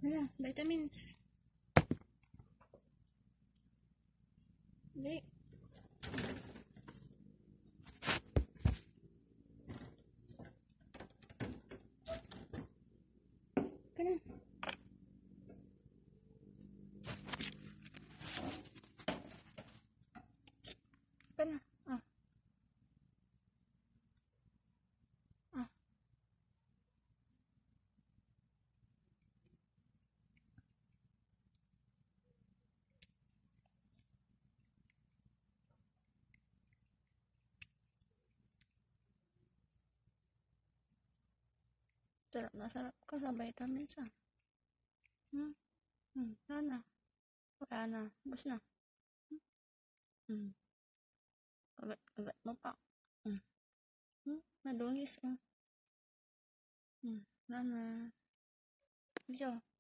Ayan, vitamins. Hindi. Ganun. Ganun. Ah. Ah. Sarap na sarap ka sa vitamins ah. Wala na. Wala na. Bus na. Kagat mo pa. Madungis. Wala na. Dito.